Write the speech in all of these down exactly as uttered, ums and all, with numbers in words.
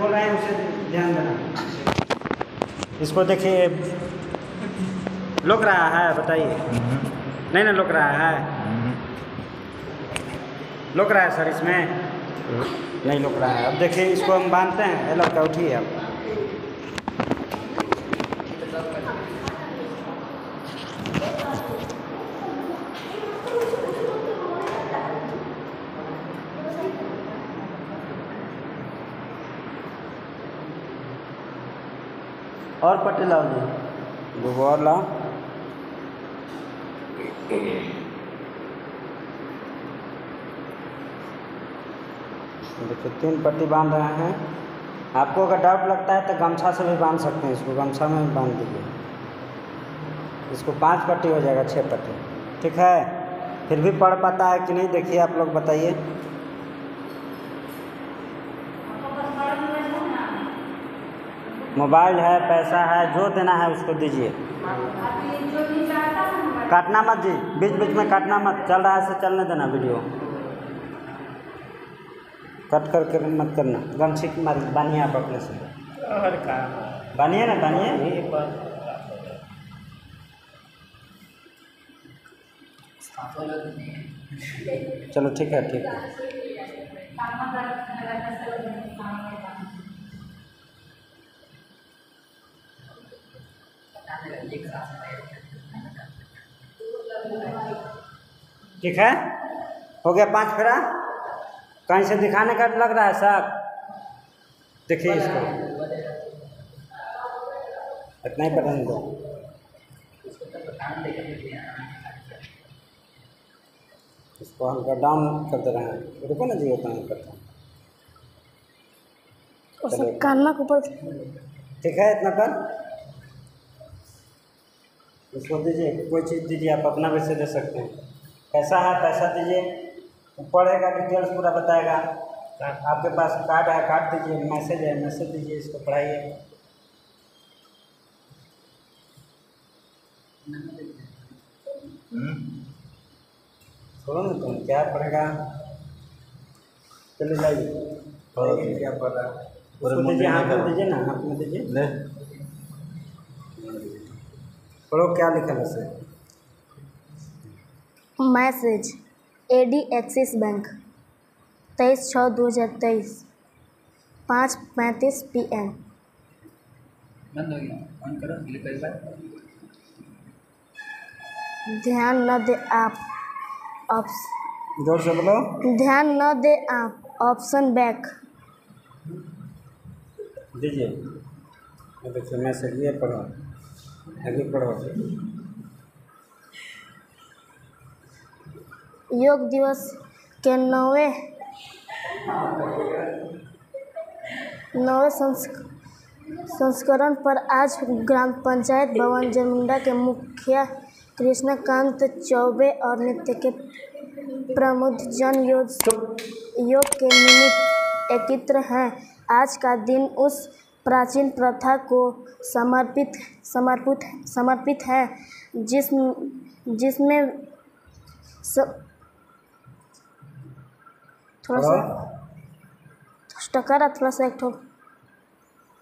बोल रहे हैं उसे ध्यान देना। इसको देखिए, लुक रहा है, बताइए। नहीं ना लुक रहा है, लुक रहा है सर, इसमें नहीं लुक रहा है। अब देखिए इसको हम बांधते हैं। ये लड़का उठिए आप। और पट्टी लाओ जी, दो और लाओ। देखिए तीन पट्टी बांध रहे हैं। आपको अगर डाउट लगता है तो गमछा से भी बांध सकते हैं। इसको गमछा में भी बांध दीजिए। इसको पांच पट्टी हो जाएगा, छः पट्टी, ठीक है। फिर भी पढ़ पाता है कि नहीं, देखिए आप लोग बताइए। मोबाइल है, पैसा है, जो देना है उसको दीजिए। काटना मत जी, बीच बीच में काटना मत। चल रहा है से चलने देना वीडियो, कट करके मत करना। गमछी की मारी बानिए आप अपने से। और का बानिए ना, बानिए। चलो ठीक है, ठीक है। ठीक है, हो गया पांच फेरा। कहीं से दिखाने का लग रहा है सर? देखिए इसको, इतना ही पता नहीं दो। इसको हल्का डाउन कर दे रहे हैं। रुको ना जी, उतना ही करता हूँ। कानना के ऊपर, ठीक है, इतना कर। इसको दीजिए, कोई चीज़ दीजिए, आप अपना वैसे दे सकते हैं। पैसा है, पैसा दीजिए, पढ़ेगा, डिटेल्स पूरा बताएगा। आपके पास कार्ड है, कार्ड दीजिए। मैसेज है, मैसेज दीजिए, इसको पढ़ाइए। छोड़ो ना तुम, क्या पढ़ेगा? चले जाइए। क्या पढ़ रहा है? उसको दीजिए, हाथ में दीजिए ना, हाथ में दीजिए। पढ़ो, क्या लिखा है उसे? मैसेज एडी एक्सिस बैंक, तेईस छः दो हज़ार तेईस, पाँच पैंतीस पी एम। बंद हो गया, ऑन करो, क्लिक कर बार। ध्यान न दे आप ऑप्स जोर से बोलो। ध्यान न दे आप ऑप्शन बैक दीजिए। देखिए मैसेज, ये पढ़ो, आगे पढ़ो। योग दिवस के नौवे नौवे संस्करण पर आज ग्राम पंचायत भवन जरमुंडा के मुखिया कृष्णकांत चौबे और नृत्य के प्रमुख जन योग योग के निमित्त एकत्र हैं। आज का दिन उस प्राचीन प्रथा को समर्पित समर्पित समर्पित है जिस जिसमें स, थोड़ा सा टकरा थोड़ा सा एक ठो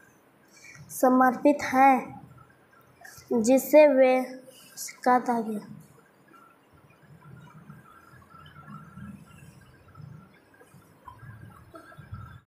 समर्पित है, जिससे वे शिकायत आ गया।